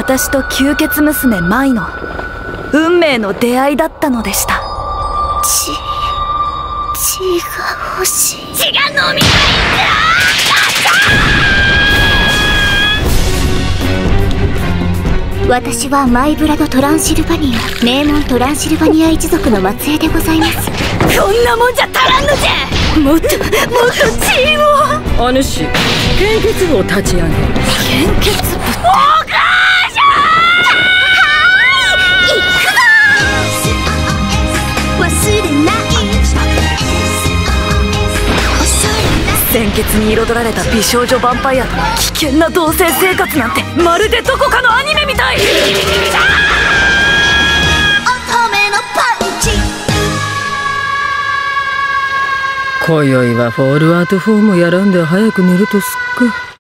私と吸血娘舞の運命の出会いだったのでした。 血が欲しい。 血が飲みたいんだ。 私はマイブラドトランシルバニア、名門トランシルバニア一族の末裔でございます。 こんなもんじゃ足らんのじゃ。もっと血を。 お主、献血部を立ち上げる。 献血部って。鮮血に彩られた美少女ヴァンパイアとの危険な同棲生活なんて、まるでどこかのアニメみたい。 今宵はフォールアウト4もやらんで早く寝るとすっか。